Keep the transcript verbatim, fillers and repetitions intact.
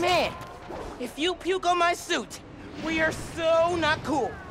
understand. If you puke on my suit, we are so not cool.